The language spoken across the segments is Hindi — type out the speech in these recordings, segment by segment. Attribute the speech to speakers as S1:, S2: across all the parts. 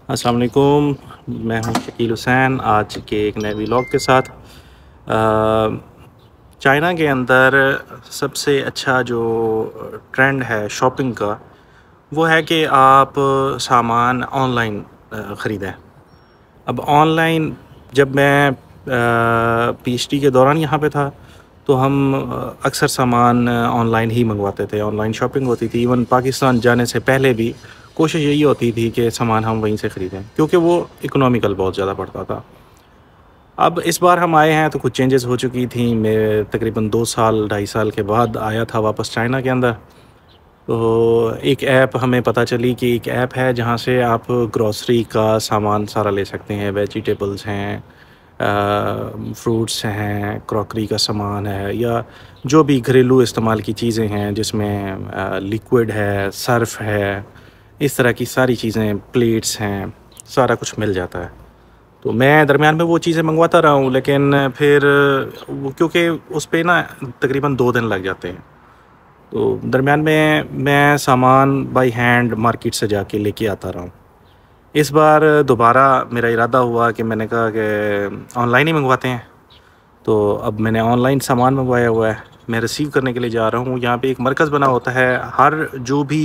S1: अस्सलाम वालेकुम। मैं हूं शकील हुसैन आज के एक नए व्लॉग के साथ। चाइना के अंदर सबसे अच्छा जो ट्रेंड है शॉपिंग का वो है कि आप सामान ऑनलाइन ख़रीदें। अब ऑनलाइन जब मैं पीएचडी के दौरान यहाँ पे था तो हम अक्सर सामान ऑनलाइन ही मंगवाते थे, ऑनलाइन शॉपिंग होती थी। इवन पाकिस्तान जाने से पहले भी कोशिश यही होती थी कि सामान हम वहीं से ख़रीदें क्योंकि वो इकोनॉमिकल बहुत ज़्यादा पड़ता था। अब इस बार हम आए हैं तो कुछ चेंजेस हो चुकी थी। मैं तकरीबन 2 साल 2.5 साल के बाद आया था वापस चाइना के अंदर। तो एक ऐप हमें पता चली कि एक ऐप है जहाँ से आप ग्रॉसरी का सामान सारा ले सकते हैं। वेजिटेबल्स हैं, फ्रूट्स हैं, क्रॉकरी का सामान है, या जो भी घरेलू इस्तेमाल की चीज़ें हैं जिसमें लिक्विड है, सर्फ़ है, इस तरह की सारी चीज़ें, प्लेट्स हैं, सारा कुछ मिल जाता है। तो मैं दरमियान में वो चीज़ें मंगवाता रहा हूँ, लेकिन फिर वो क्योंकि उस पे ना तकरीबन 2 दिन लग जाते हैं, तो दरमियान में मैं सामान बाई हैंड मार्केट से जाके लेके आता रहा हूँ। इस बार दोबारा मेरा इरादा हुआ कि मैंने कहा कि ऑनलाइन ही मंगवाते हैं। तो अब मैंने ऑनलाइन सामान मंगवाया हुआ है, मैं रिसीव करने के लिए जा रहा हूँ। यहाँ पे एक मरकज़ बना होता है, हर जो भी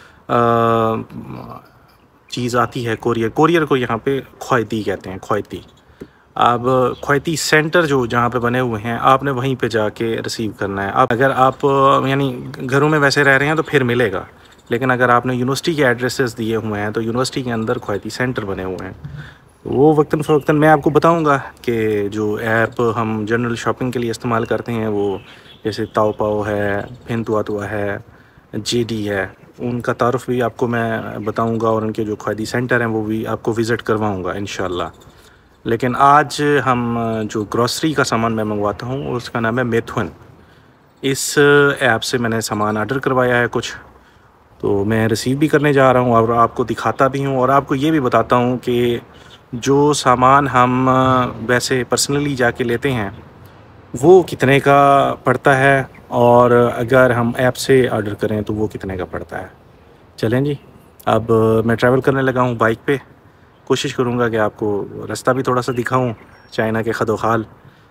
S1: चीज़ आती है कोरियर को यहाँ पे ख्वाइती कहते हैं, ख्वाइती। अब ख्वाइती सेंटर जो जहाँ पे बने हुए हैं, आपने वहीं पे जाके रिसीव करना है। अब अगर आप यानी घरों में वैसे रह रहे हैं तो फिर मिलेगा, लेकिन अगर आपने यूनिवर्सिटी के एड्रेसेस दिए हुए हैं तो यूनिवर्सिटी के अंदर ख्वाइती सेंटर बने हुए हैं। वो वक्तन फ़वक्तन मैं आपको बताऊंगा कि जो ऐप हम जनरल शॉपिंग के लिए इस्तेमाल करते हैं, वो जैसे ताओपाओ है, फिनतुआतुआ है, जेडी है, उनका तारुफ भी आपको मैं बताऊंगा, और उनके जो ख्वाइती सेंटर हैं वो भी आपको विज़िट करवाऊंगा इंशाल्लाह। लेकिन आज हम जो ग्रॉसरी का सामान मैं मंगवाता हूँ उसका नाम है मेथुन। इस ऐप से मैंने सामान ऑर्डर करवाया है कुछ, तो मैं रिसीव भी करने जा रहा हूँ और आपको दिखाता भी हूँ, और आपको ये भी बताता हूँ कि जो सामान हम वैसे पर्सनली जाके लेते हैं वो कितने का पड़ता है, और अगर हम ऐप से ऑर्डर करें तो वो कितने का पड़ता है। चलें जी, अब मैं ट्रैवल करने लगा हूँ बाइक पे। कोशिश करूँगा कि आपको रास्ता भी थोड़ा सा दिखाऊँ चाइना के खदोखाल।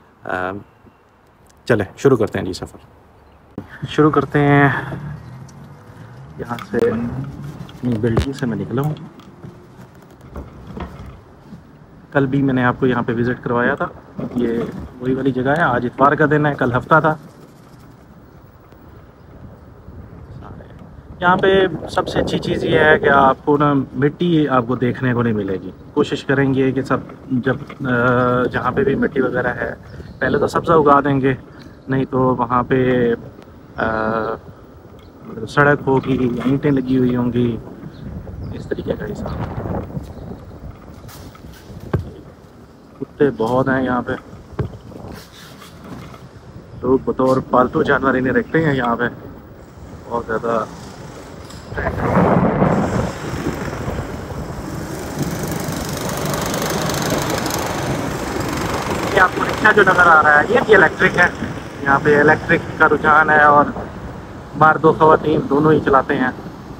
S1: चलें शुरू करते हैं जी, सफ़र शुरू करते हैं। यहाँ से बिल्डिंग से मैं निकला हूँ। कल भी मैंने आपको यहाँ पे विज़िट करवाया था, ये वही वाली जगह है। आज इतवार का दिन है, कल हफ्ता था। यहाँ पे सबसे अच्छी चीज़ ये है कि आपको ना मिट्टी आपको देखने को नहीं मिलेगी। कोशिश करेंगे कि सब जब जहाँ पे भी मिट्टी वगैरह है पहले तो सब्ज़ा उगा देंगे, नहीं तो वहाँ पे सड़क होगी, ईंटें लगी हुई होंगी, इस तरीके का हिसाब। कुत्ते बहुत हैं यहाँ पे, लोग बतौर पालतू जानवर इन्हें रखते हैं यहाँ पे बहुत ज़्यादा। ये आपको रिक्शा जो नज़र आ रहा है ये भी इलेक्ट्रिक है। यहाँ पे इलेक्ट्रिक का रुझान है, और मर्द और ख़वातीन दोनों ही चलाते हैं।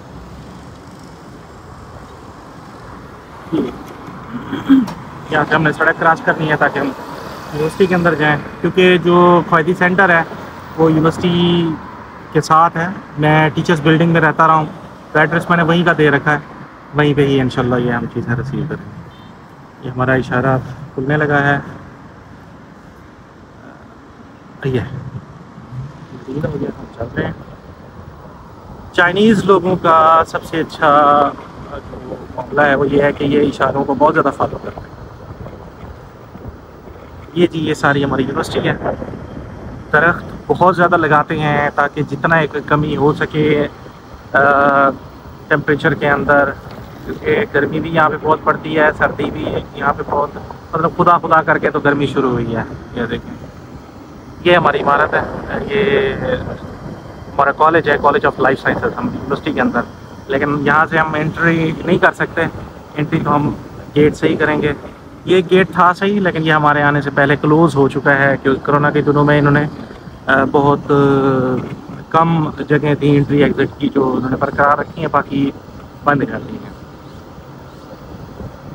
S1: यहाँ से हमने सड़क क्रॉस करनी है ताकि हम यूनिवर्सिटी के अंदर जाएं, क्योंकि जो ख्वाइती सेंटर है वो यूनिवर्सिटी के साथ है। मैं टीचर्स बिल्डिंग में रहता रहा हूँ, तो एड्रेस मैंने वहीं का दे रखा है, वहीं पे ही इंशाल्लाह ये हम चीज़ें रिसीव करेंगे। ये हमारा इशारा खुलने लगा है, ये हो गया, हम चलते हैं। चाइनीज़ लोगों का सबसे अच्छा जो मामला है वो ये है कि ये इशारों को बहुत ज़्यादा फॉलो करते हैं। ये जी, ये सारी हमारी यूनिवर्सिटी है। दरख्त बहुत ज़्यादा लगाते हैं ताकि जितना एक कमी हो सके टेम्परेचर के अंदर, क्योंकि गर्मी भी यहाँ पे बहुत पड़ती है, सर्दी भी यहाँ पे बहुत, मतलब खुदा खुदा करके तो गर्मी शुरू हुई है। ये देखें, ये हमारी इमारत है, ये हमारा कॉलेज है, कॉलेज ऑफ लाइफ साइंसेज, हम यूनिवर्सिटी के अंदर। लेकिन यहाँ से हम एंट्री नहीं कर सकते, एंट्री तो हम गेट से ही करेंगे। ये गेट था सही, लेकिन ये हमारे आने से पहले क्लोज़ हो चुका है, क्योंकि कोरोना के दिनों में इन्होंने बहुत कम जगह थी एंट्री एग्ज़िट की जो उन्होंने बरकरार रखी है, बाकी बंद कर दी है।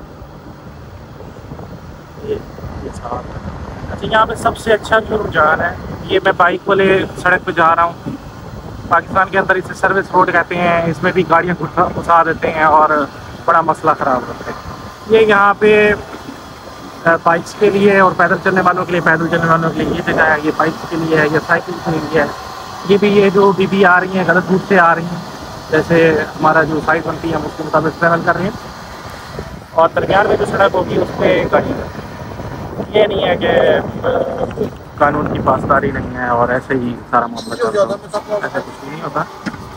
S1: अच्छा, यहाँ पे सबसे अच्छा जो रुझान है, ये मैं बाइक वाले सड़क पे जा रहा हूँ। पाकिस्तान के अंदर इसे सर्विस रोड कहते हैं, इसमें भी गाड़ियाँ घुसा देते हैं और बड़ा मसला ख़राब करते हैं। ये यहाँ पे बाइक्स के लिए और पैदल चलने वालों के लिए, पैदल चलने वालों के लिए ये जगह है, ये बाइक्स के लिए है, ये साइकिल के लिए है। ये भी ये जो बीबी आ रही हैं गलत रूट से आ रही हैं, जैसे हमारा जो साइड बनती है हम उसके मुताबिक ट्रैवल कर रहे हैं, और दरमियान में जो सड़क होगी उस पर गाड़ी। ये नहीं है कि कानून की पासदारी नहीं है और ऐसे ही सारा मामला चलता है, ऐसा कुछ भी नहीं होता।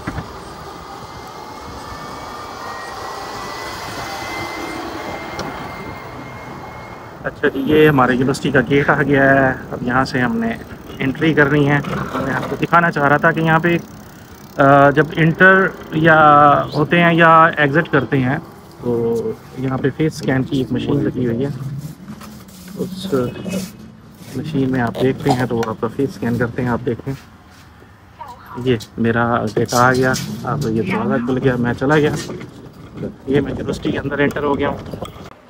S1: अच्छा जी, ये हमारे यूनिवर्सिटी का गेट आ गया है। अब यहाँ से हमने एंट्री करनी है। तो मैं आपको दिखाना चाह रहा था कि यहाँ पे जब इंटर या होते हैं या एग्ज़िट करते हैं तो यहाँ पे फेस स्कैन की एक मशीन लगी हुई है। उस मशीन में आप देखते हैं तो आपका फेस स्कैन करते हैं। आप देखें, ये मेरा गेट आ गया, अब ये दरवाज़ा खुल गया, मैं चला गया। ये मैं यूनिवर्सिटी के अंदर एंटर हो गया हूँ।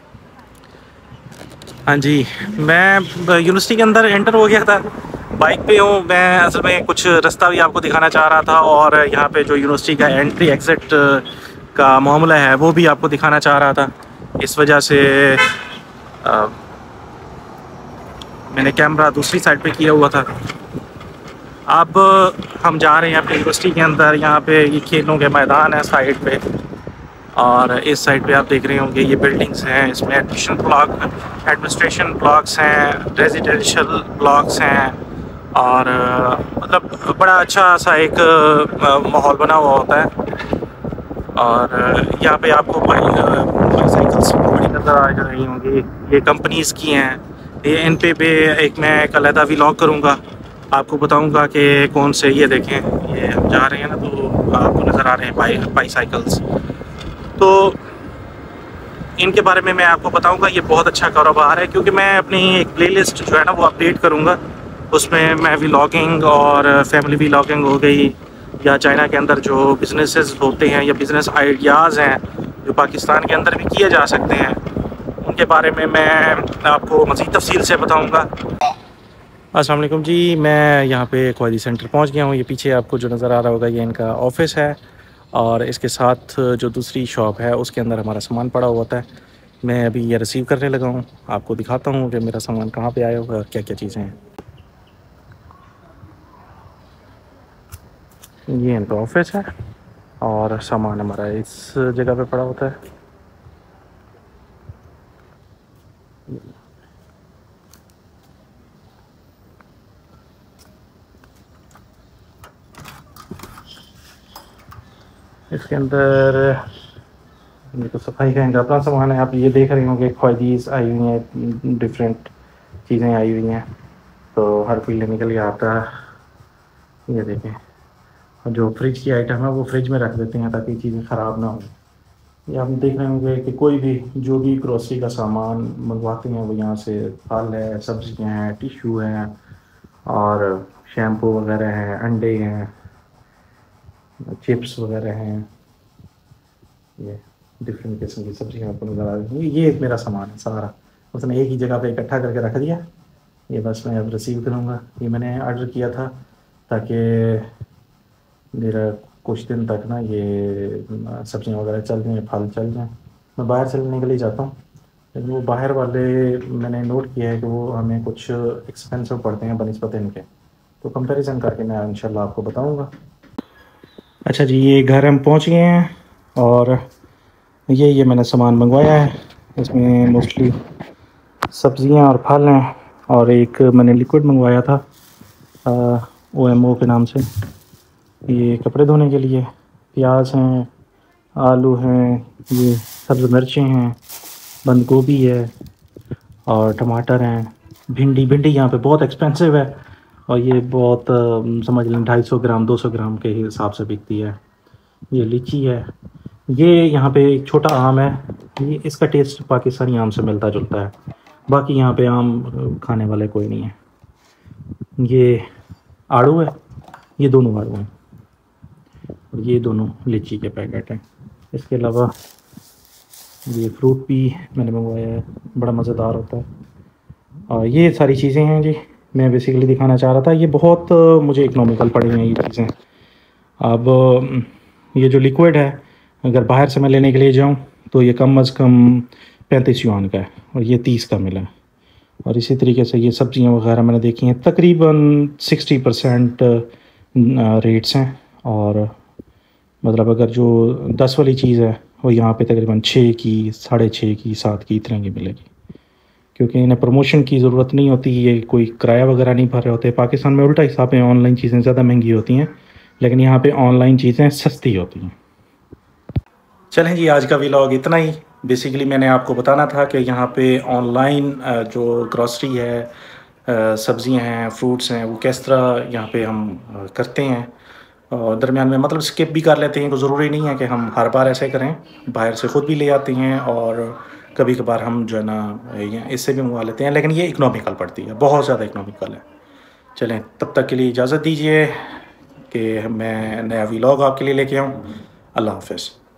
S1: हाँ जी, मैं यूनिवर्सिटी के अंदर एंटर हो गया था, बाइक पे हूँ मैं। असल में कुछ रास्ता भी आपको दिखाना चाह रहा था और यहाँ पे जो यूनिवर्सिटी का एंट्री एग्ज़िट का मामला है वो भी आपको दिखाना चाह रहा था। इस वजह से मैंने कैमरा दूसरी साइड पे किया हुआ था। अब हम जा रहे हैं अपनी यूनिवर्सिटी के अंदर। यहाँ पे ये खेलों के मैदान है साइड पे, और इस साइड पे आप देख रहे होंगे ये बिल्डिंग्स हैं, इसमें एडमिनिस्ट्रेशन ब्लॉक्स हैं, रेजिडेंशियल ब्लॉक्स हैं, और मतलब बड़ा अच्छा सा एक माहौल बना हुआ होता है। और यहाँ पे आपको बाईसाइकिल्स बड़ी नज़र आ रही होंगी, ये कंपनीज़ की हैं। ये इन पे एक मैं एक अलहदा व्लॉग करूँगा, आपको बताऊँगा कि कौन से। ये देखें, ये हम जा रहे हैं ना तो आपको नज़र आ रहे हैं बाईसाइकिल्स। तो इनके बारे में मैं आपको बताऊंगा। ये बहुत अच्छा कारोबार है, क्योंकि मैं अपनी एक प्लेलिस्ट जो है ना वो अपडेट करूंगा। उसमें मैं व्लॉगिंग और फैमिली व्लॉगिंग हो गई, या चाइना के अंदर जो बिज़नेसेस होते हैं या बिज़नेस आइडियाज़ हैं जो पाकिस्तान के अंदर भी किए जा सकते हैं, उनके बारे में मैं आपको मज़ीद तफसील से बताऊँगा। अस्सलाम वालेकुम जी, मैं यहाँ पे क्वालिटी सेंटर पहुँच गया हूँ। ये पीछे आपको जो नज़र आ रहा होगा ये इनका ऑफ़िस है, और इसके साथ जो दूसरी शॉप है उसके अंदर हमारा सामान पड़ा हुआ था। मैं अभी ये रिसीव करने लगा हूँ, आपको दिखाता हूँ कि मेरा सामान कहाँ पे आया हुआ है और क्या क्या चीज़ें हैं। ये इनका ऑफिस है और सामान हमारा इस जगह पे पड़ा होता है। इसके अंदर ये तो सफाई का इनका अपना सामान है। आप ये देख रहे होंगे ख्वादीज़ आई हुई हैं, डिफरेंट चीज़ें आई हुई हैं, तो हर कोई लेने के लिए आता है। ये देखें, और जो फ्रिज की आइटम है वो फ्रिज में रख देते हैं ताकि चीज़ें ख़राब ना हो। ये आप देख रहे होंगे कि कोई भी जो भी ग्रोसरी का सामान मंगवाते हैं वो यहाँ से, फल है, सब्जियाँ हैं, टिशू हैं, और शैम्पू वगैरह हैं, अंडे हैं, चिप्स वगैरह हैं। ये डिफरेंट किस्म की सब्जियाँ आपको नज़र आ रही हैं। ये मेरा सामान है सारा, उसने एक ही जगह पे इकट्ठा करके रख दिया। ये बस मैं अब रिसीव करूँगा। ये मैंने ऑर्डर किया था ताकि मेरा कुछ दिन तक ना ये सब्जियाँ वगैरह चल जाएँ, फल चल जाएँ। मैं बाहर चलने के लिए जाता हूँ, लेकिन वो बाहर वाले मैंने नोट किया है कि वो हमें कुछ एक्सपेंसिव पड़ते हैं बनिस्बत इनके, तो कंपैरिजन करके मैं इंशाल्लाह आपको बताऊँगा। अच्छा जी, ये घर हम पहुँच गए हैं, और ये मैंने सामान मंगवाया है। इसमें मोस्टली सब्ज़ियाँ और फल हैं, और एक मैंने लिक्विड मंगवाया था OMO के नाम से, ये कपड़े धोने के लिए। प्याज हैं, आलू हैं, ये सब्ज़ मिर्चें हैं, बंद गोभी है, और टमाटर हैं। भिंडी यहाँ पे बहुत एक्सपेंसिव है, और ये बहुत समझ लें 250 ग्राम 200 ग्राम के हिसाब से बिकती है। ये लीची है। ये यहाँ पे एक छोटा आम है, ये इसका टेस्ट पाकिस्तानी आम से मिलता जुलता है, बाकी यहाँ पे आम खाने वाले कोई नहीं है। ये आड़ू है, ये दोनों आड़ू हैं, और ये दोनों लीची के पैकेट हैं। इसके अलावा ये फ्रूट भी मैंने मंगवाया है, बड़ा मज़ेदार होता है। और ये सारी चीज़ें हैं जी, मैं बेसिकली दिखाना चाह रहा था। ये बहुत मुझे इकोनॉमिकल पड़ी हैं ये चीज़ें। अब ये जो लिक्विड है, अगर बाहर से मैं लेने के लिए जाऊँ तो ये कम अज़ कम 35 युआन का है, और ये 30 का मिला। और इसी तरीके से ये सब्ज़ियाँ वगैरह मैंने देखी हैं, तकरीबन 60% रेट्स हैं। और मतलब अगर जो 10 वाली चीज़ है वो यहाँ पे तकरीबन 6 की, 6.5 की, 7 की, इतने की मिलेगी। क्योंकि इन्हें प्रमोशन की ज़रूरत नहीं होती, ये कोई किराया वगैरह नहीं भर रहे होते। पाकिस्तान में उल्टा हिसाब है, ऑनलाइन चीज़ें ज़्यादा महंगी होती हैं, लेकिन यहाँ पे ऑनलाइन चीज़ें सस्ती होती हैं। चलें जी, आज का व्लॉग इतना ही। बेसिकली मैंने आपको बताना था कि यहाँ पे ऑनलाइन जो ग्रॉसरी है, सब्ज़ियाँ हैं, फ्रूट्स हैं, वो किस तरह यहाँ पे हम करते हैं। और दरमियान में मतलब स्किप भी कर लेते हैं, तो ज़रूरी नहीं है कि हम हर बार ऐसे करें। बाहर से ख़ुद भी ले आते हैं, और कभी कभार हम जो है ना इससे भी मंगवा लेते हैं, लेकिन ये इकोनॉमिकल पड़ती है, बहुत ज़्यादा इकोनॉमिकल है। चलें, तब तक के लिए इजाज़त दीजिए कि मैं नया व्लॉग आपके लिए लेके आऊँ। अल्लाह हाफ़िज़।